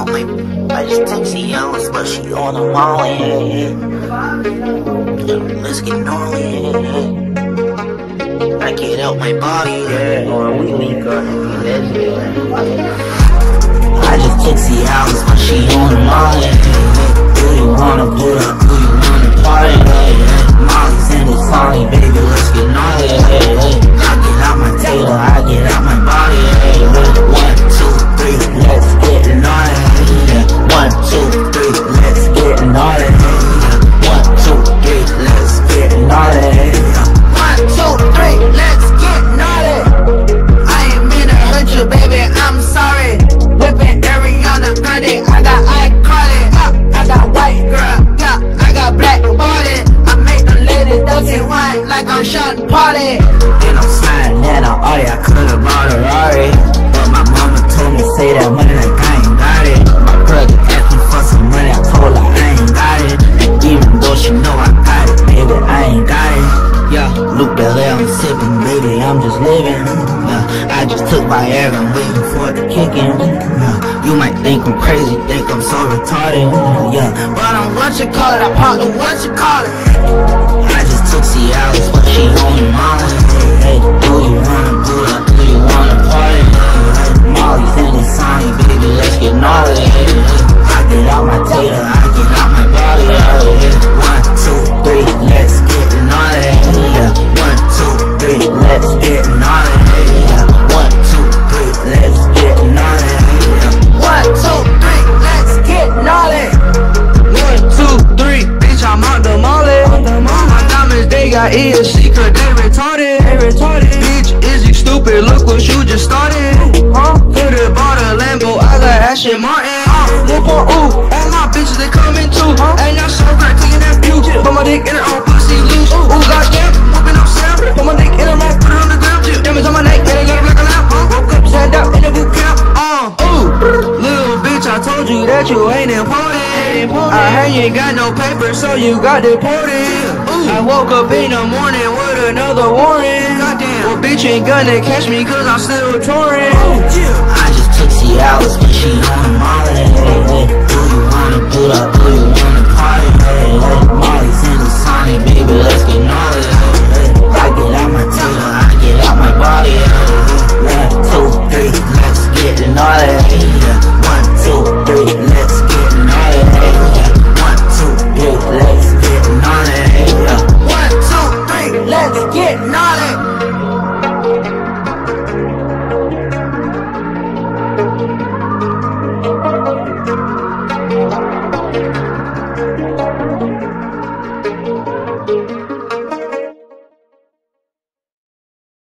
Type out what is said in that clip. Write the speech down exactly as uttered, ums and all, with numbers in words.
out my, I just took Cialis, but she on the Molly. Let's get gnarly. I get out my body, yeah. Or we link up, let's get. I just took Cialis, but she on the Molly. Do you wanna put up? Do you wanna party? Molly's in Dasani, baby, let's get gnarly. I get out my tailor, I get out my body. One, two, three, let's get gnarly. One, two, three, let's get gnarly. One, two, three, let's get gnarly. One, two, three, let's get gnarly. I ain't mean to hurt you, baby, I'm sorry. Whippin, Ariana, Grande, I got iCarly. I got white girl, yeah, I got black body. I make the ladies dirty wine like I'm Sean Paulie. And I'm sliding in an Audi, I coulda bought a Rari, but my mama told me say that money like I ain't got it. My brother asked me for some money, I told her I ain't got it. And even though she know I got it, baby, I ain't got it. Yeah, Luke Belair, I'm sipping, baby, I'm just living. Yeah, I just took my air, I'm waiting for it to kick in. Yeah, you might think I'm crazy, think I'm so retarded. Yeah, but I'm what you call it, I partner what you call it. I just took Cialis, but she on the Molly. Hey, do you wanna boot up, do you wanna party? Molly's in Dasani, baby, let's get gnarly. I get out my tailor, I get out my body. One, two, three, let's get gnarly. One, two, three, let's get gnarly. One, two, three, let's get gnarly. One, two, three, let's get gnarly. One, two, three, bitch, I'm out the molly. My diamonds, they got ears, secret, they retarded. They retarded. Bitch, is you stupid? Look what you just started. Huh? Coulda bought a Lambo, I got Aston Martin. Look for ooh, all my bitches they coming too. Huh? Ain't not so great taking that view. Put my dick in her own pussy loose. Ooh, goddamn, whooping up Sam. Put my dick in her mouth, put it on the ground. Diamonds on my neck, man, I got her like a lamp. Woke up, stand up in the boot camp. Uh, ooh, little bitch, I told you that you ain't important. I heard you ain't got no paper, so you got deported. Ooh, I woke up in the morning with another warrant. Goddamn, well, bitch, you ain't gonna catch me cause I'm still touring. I just took Cialis.